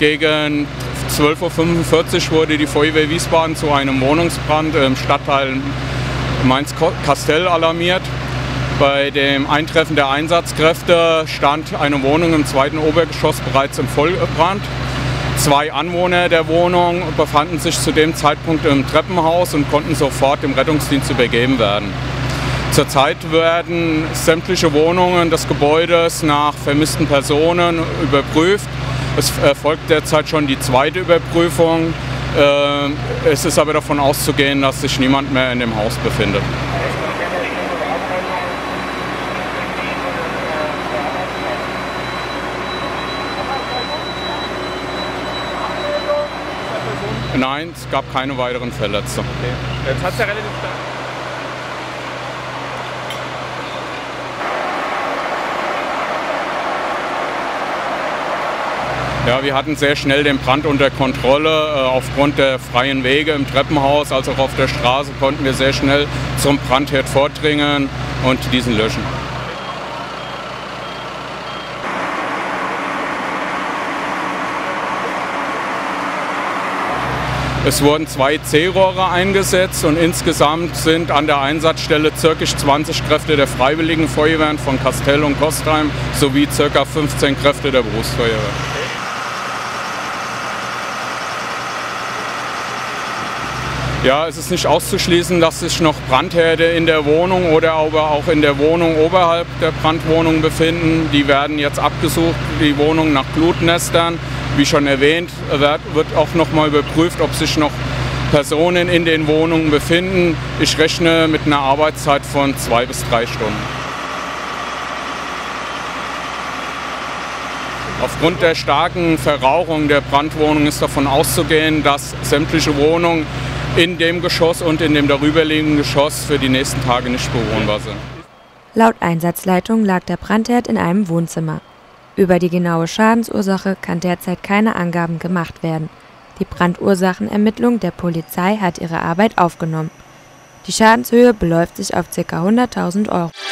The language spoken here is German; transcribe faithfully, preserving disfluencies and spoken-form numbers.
Gegen zwölf Uhr fünfundvierzig wurde die Feuerwehr Wiesbaden zu einem Wohnungsbrand im Stadtteil Mainz-Kastell alarmiert. Bei dem Eintreffen der Einsatzkräfte stand eine Wohnung im zweiten Obergeschoss bereits im Vollbrand. Zwei Anwohner der Wohnung befanden sich zu dem Zeitpunkt im Treppenhaus und konnten sofort dem Rettungsdienst übergeben werden. Zurzeit werden sämtliche Wohnungen des Gebäudes nach vermissten Personen überprüft. Es erfolgt derzeit schon die zweite Überprüfung. Es ist aber davon auszugehen, dass sich niemand mehr in dem Haus befindet. Nein, es gab keine weiteren Verletzte. Okay. Jetzt hat's ja relativ stark. Ja, wir hatten sehr schnell den Brand unter Kontrolle. Aufgrund der freien Wege im Treppenhaus, als auch auf der Straße, konnten wir sehr schnell zum Brandherd vordringen und diesen löschen. Es wurden zwei C-Rohre eingesetzt und insgesamt sind an der Einsatzstelle ca. zwanzig Kräfte der Freiwilligen Feuerwehren von Kastell und Kostheim sowie ca. fünfzehn Kräfte der Berufsfeuerwehr. Ja, es ist nicht auszuschließen, dass sich noch Brandherde in der Wohnung oder aber auch in der Wohnung oberhalb der Brandwohnung befinden. Die werden jetzt abgesucht, die Wohnung nach Glutnestern. Wie schon erwähnt, wird auch noch mal überprüft, ob sich noch Personen in den Wohnungen befinden. Ich rechne mit einer Arbeitszeit von zwei bis drei Stunden. Aufgrund der starken Verrauchung der Brandwohnung ist davon auszugehen, dass sämtliche Wohnungen in dem Geschoss und in dem darüberliegenden Geschoss für die nächsten Tage nicht bewohnbar sind. Laut Einsatzleitung lag der Brandherd in einem Wohnzimmer. Über die genaue Schadensursache kann derzeit keine Angaben gemacht werden. Die Brandursachenermittlung der Polizei hat ihre Arbeit aufgenommen. Die Schadenshöhe beläuft sich auf ca. hunderttausend Euro.